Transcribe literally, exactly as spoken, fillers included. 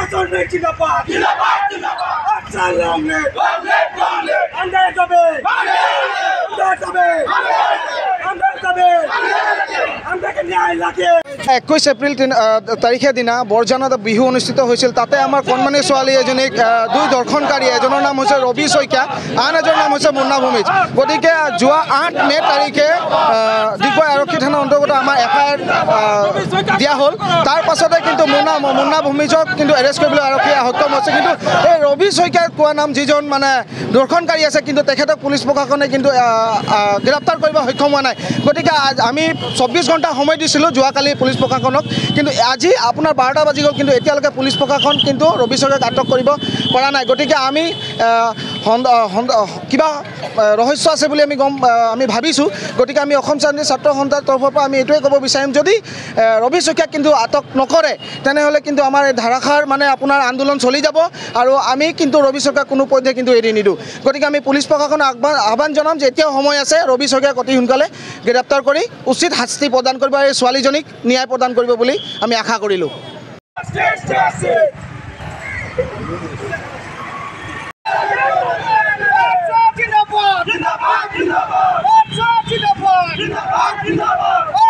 প্রশাসন নেই জিন্দাবাদ জিন্দাবাদ জিন্দাবাদ আচ্ছা লং নেই লং নেই লং নেই আন্ডার যাবে আন্ডার যাবে আন্ডার যাবে আন্ডারকে ন্যায় লাগে। একৈশ এপ্ৰিল তাৰিখে দিনা বৰজানত বিহু অনুষ্ঠিত হৈছিল। তাতে আমাৰ কণমানি ছোৱালী এজনীক দুই দৰ্শনকাৰী, এজনৰ নাম হৈছে ৰবি শইকীয়া, আন এজনৰ নাম হৈছে মুন্না ভূমিজ। গতিকে যোৱা আঠ মে' তাৰিখে ডিগবৈ আৰক্ষী থানাৰ অন্তৰ্গত আমাৰ এফ আই আৰ দিয়া হ'ল। তাৰ পাছতে কিন্তু মুন্না মুন্না ভূমিজক কিন্তু এৰেষ্ট কৰিবলৈ আৰক্ষীয়ে সক্ষম হৈছে। কিন্তু এই ৰবি শইকীয়াৰ কোৱা নাম যিজন মানে দৰ্শনকাৰী আছে, কিন্তু তেখেতক পুলিচ প্ৰশাসনে কিন্তু গ্ৰেপ্তাৰ কৰিব সক্ষম হোৱা নাই। গতিকে আমি চৌব্বিছ ঘণ্টা সময় দিছিলোঁ যোৱাকালি পুলিচ প্ৰশাসনক, কিন্তু আজি আপোনাৰ বাৰটা বাজি গ'ল, কিন্তু এতিয়ালৈকে পুলিচ প্ৰশাসন কিন্তু ৰবি শইকীয়াক আটক কৰিব পৰা নাই। গতিকে আমি কিবা ৰহস্য আছে বুলি আমি গম আমি ভাবিছোঁ। গতিকে আমি অসম শান্তি ছাত্ৰ সন্থাৰ তৰফৰ পৰা আমি এইটোৱে ক'ব বিচাৰিম, যদি ৰবি শইকীয়াক কিন্তু আটক নকৰে তেনেহ'লে কিন্তু আমাৰ এই ধাৰাসাৰ মানে আপোনাৰ আন্দোলন চলি যাব, আৰু আমি কিন্তু ৰবি শইকীয়াক কোনো পধ্যে কিন্তু এৰি নিদিওঁ। গতিকে আমি পুলিচ প্ৰশাসনক আহ্বান আহ্বান জনাম যে এতিয়াও সময় আছে, ৰবি শইকীয়াক অতি সোনকালে গ্ৰেপ্তাৰ কৰি উচিত শাস্তি প্ৰদান কৰিব, এই ছোৱালীজনীক ন্যায় প্ৰদান কৰিব বুলি আমি আশা কৰিলোঁ। জিন্দাবাদ জিন্দাবাদ জিন্দাবাদ জিন্দাবাদ জিন্দাবাদ